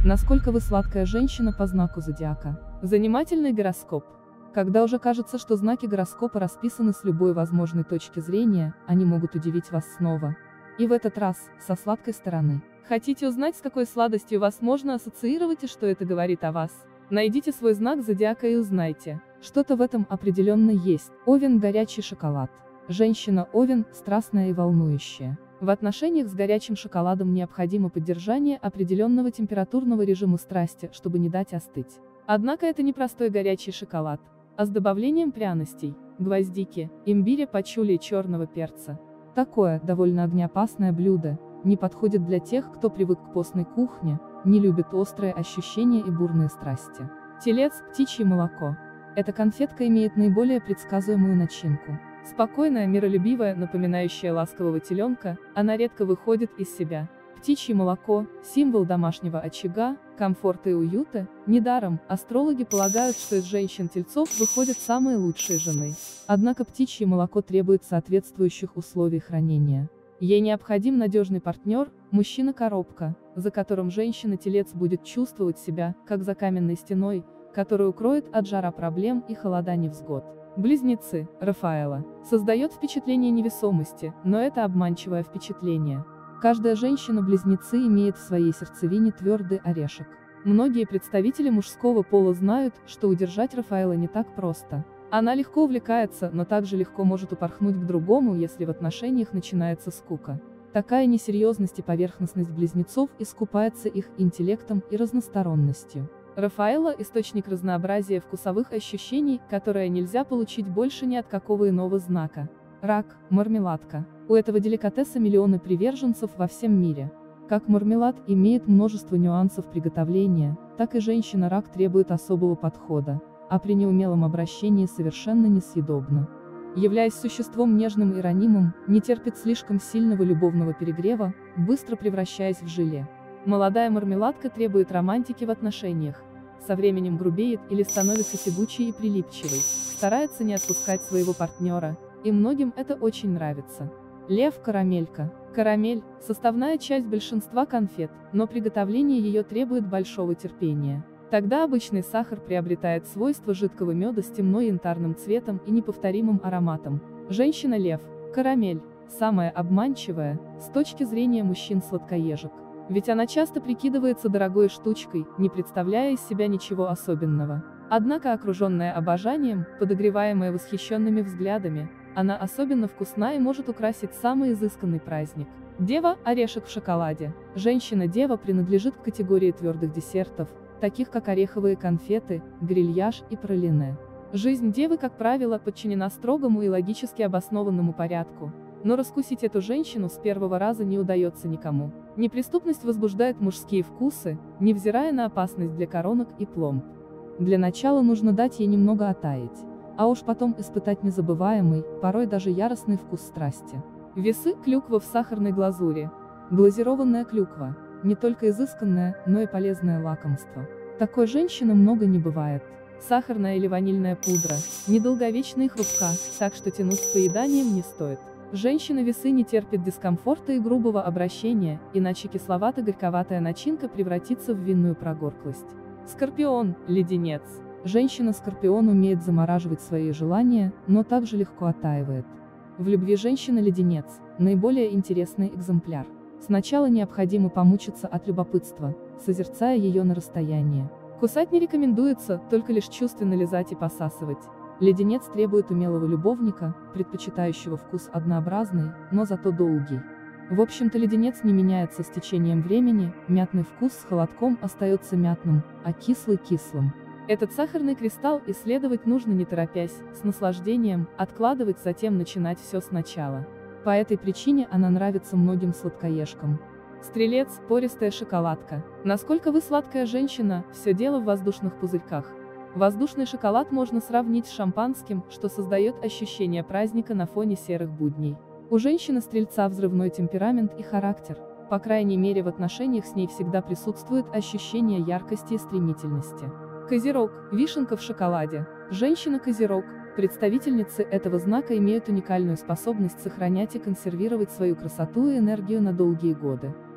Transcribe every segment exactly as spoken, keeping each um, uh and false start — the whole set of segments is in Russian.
Насколько вы сладкая женщина по знаку зодиака? Занимательный гороскоп. Когда уже кажется, что знаки гороскопа расписаны с любой возможной точки зрения, они могут удивить вас снова. И в этот раз, со сладкой стороны. Хотите узнать, с какой сладостью вас можно ассоциировать и что это говорит о вас? Найдите свой знак зодиака и узнайте. Что-то в этом определенно есть. Овен – горячий шоколад. Женщина Овен – страстная и волнующая. В отношениях с горячим шоколадом необходимо поддержание определенного температурного режима страсти, чтобы не дать остыть. Однако это не простой горячий шоколад, а с добавлением пряностей, гвоздики, имбиря, пачули и черного перца. Такое, довольно огнеопасное блюдо, не подходит для тех, кто привык к постной кухне, не любит острые ощущения и бурные страсти. Телец, птичье молоко. Эта конфетка имеет наиболее предсказуемую начинку. Спокойная, миролюбивая, напоминающая ласкового теленка, она редко выходит из себя. Птичье молоко – символ домашнего очага, комфорта и уюта. Недаром астрологи полагают, что из женщин-тельцов выходят самые лучшие жены. Однако птичье молоко требует соответствующих условий хранения. Ей необходим надежный партнер, мужчина-коробка, за которым женщина-телец будет чувствовать себя, как за каменной стеной, которая укроет от жара проблем и холода невзгод. Близнецы, Рафаэла, создает впечатление невесомости, но это обманчивое впечатление. Каждая женщина-близнецы имеет в своей сердцевине твердый орешек. Многие представители мужского пола знают, что удержать Рафаэла не так просто. Она легко увлекается, но также легко может упорхнуть к другому, если в отношениях начинается скука. Такая несерьезность и поверхностность близнецов искупается их интеллектом и разносторонностью. Рафаэла – источник разнообразия вкусовых ощущений, которое нельзя получить больше ни от какого иного знака. Рак, мармеладка. У этого деликатеса миллионы приверженцев во всем мире. Как мармелад имеет множество нюансов приготовления, так и женщина-рак требует особого подхода, а при неумелом обращении совершенно несъедобна. Являясь существом нежным и ранимым, не терпит слишком сильного любовного перегрева, быстро превращаясь в желе. Молодая мармеладка требует романтики в отношениях. Со временем грубеет или становится тягучей и прилипчивой, старается не отпускать своего партнера, и многим это очень нравится. Лев, карамелька. Карамель – составная часть большинства конфет, но приготовление ее требует большого терпения. Тогда обычный сахар приобретает свойства жидкого меда с темно-янтарным цветом и неповторимым ароматом. Женщина-лев, карамель, самая обманчивая, с точки зрения мужчин-сладкоежек. Ведь она часто прикидывается дорогой штучкой, не представляя из себя ничего особенного. Однако, окруженная обожанием, подогреваемая восхищенными взглядами, она особенно вкусна и может украсить самый изысканный праздник. Дева – орешек в шоколаде. Женщина-дева принадлежит к категории твердых десертов, таких как ореховые конфеты, грильяж и пралине. Жизнь девы, как правило, подчинена строгому и логически обоснованному порядку. Но раскусить эту женщину с первого раза не удается никому. Неприступность возбуждает мужские вкусы, невзирая на опасность для коронок и пломб. Для начала нужно дать ей немного оттаять, а уж потом испытать незабываемый, порой даже яростный вкус страсти. Весы – клюква в сахарной глазури. Глазированная клюква – не только изысканное, но и полезное лакомство. Такой женщины много не бывает. Сахарная или ванильная пудра – недолговечна и хрупка, так что тянуть с поеданием не стоит. Женщина-весы не терпит дискомфорта и грубого обращения, иначе кисловато-горьковатая начинка превратится в винную прогорклость. Скорпион, леденец. Женщина-скорпион умеет замораживать свои желания, но также легко оттаивает. В любви женщина-леденец – наиболее интересный экземпляр. Сначала необходимо помучиться от любопытства, созерцая ее на расстоянии. Кусать не рекомендуется, только лишь чувственно лизать и посасывать. Леденец требует умелого любовника, предпочитающего вкус однообразный, но зато долгий. В общем-то, леденец не меняется с течением времени, мятный вкус с холодком остается мятным, а кислый – кислым. Этот сахарный кристалл исследовать нужно не торопясь, с наслаждением, откладывать, затем начинать все сначала. По этой причине она нравится многим сладкоежкам. Стрелец – пористая шоколадка. Насколько вы сладкая женщина, все дело в воздушных пузырьках. Воздушный шоколад можно сравнить с шампанским, что создает ощущение праздника на фоне серых будней. У женщины-стрельца взрывной темперамент и характер. По крайней мере, в отношениях с ней всегда присутствует ощущение яркости и стремительности. Козерог – вишенка в шоколаде. Женщина-козерог, представительницы этого знака имеют уникальную способность сохранять и консервировать свою красоту и энергию на долгие годы.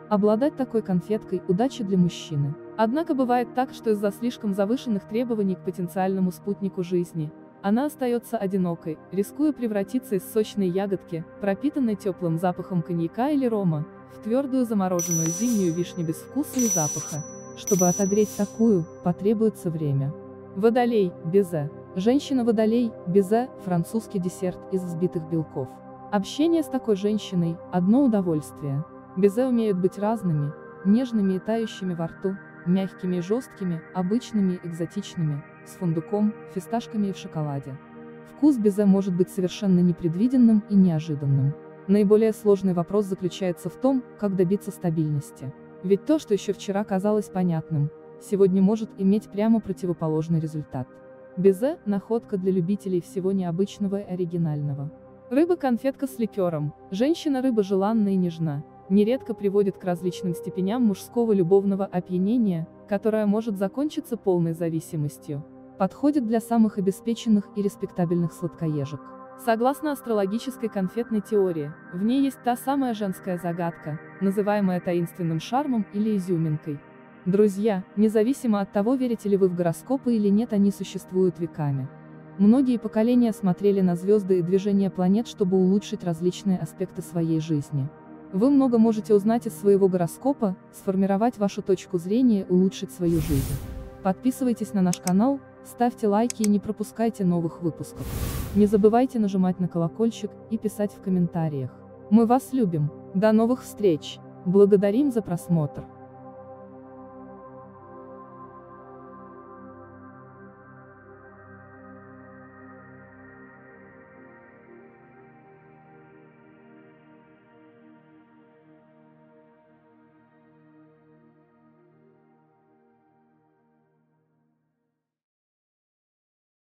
Обладать такой конфеткой – удача для мужчины. Однако бывает так, что из-за слишком завышенных требований к потенциальному спутнику жизни, она остается одинокой, рискуя превратиться из сочной ягодки, пропитанной теплым запахом коньяка или рома, в твердую замороженную зимнюю вишню без вкуса и запаха. Чтобы отогреть такую, потребуется время. Водолей, безе. Женщина-водолей, безе – французский десерт из взбитых белков. Общение с такой женщиной – одно удовольствие. Безе умеют быть разными, нежными и тающими во рту, мягкими и жесткими, обычными и экзотичными, с фундуком, фисташками и в шоколаде. Вкус безе может быть совершенно непредвиденным и неожиданным. Наиболее сложный вопрос заключается в том, как добиться стабильности. Ведь то, что еще вчера казалось понятным, сегодня может иметь прямо противоположный результат. Безе – находка для любителей всего необычного и оригинального. Рыба-конфетка с ликером. Женщина-рыба желанна и нежна. Нередко приводит к различным степеням мужского любовного опьянения, которое может закончиться полной зависимостью. Подходит для самых обеспеченных и респектабельных сладкоежек. Согласно астрологической конфетной теории, в ней есть та самая женская загадка, называемая таинственным шармом или изюминкой. Друзья, независимо от того, верите ли вы в гороскопы или нет, они существуют веками. Многие поколения смотрели на звезды и движение планет, чтобы улучшить различные аспекты своей жизни. Вы много можете узнать из своего гороскопа, сформировать вашу точку зрения и улучшить свою жизнь. Подписывайтесь на наш канал, ставьте лайки и не пропускайте новых выпусков. Не забывайте нажимать на колокольчик и писать в комментариях. Мы вас любим. До новых встреч. Благодарим за просмотр.